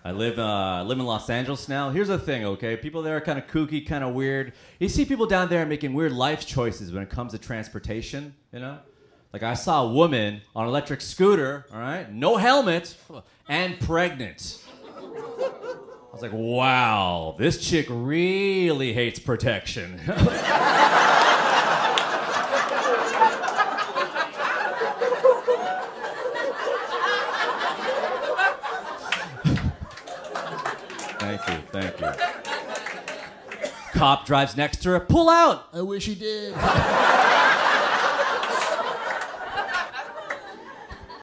I live in Los Angeles now. Here's the thing, okay? People there are kind of kooky, kind of weird. You see people down there making weird life choices when it comes to transportation, you know? Like I saw a woman on an electric scooter, all right? No helmet, and pregnant. I was like, wow, this chick really hates protection. Thank you. Cop drives next to her. Pull out. I wish he did.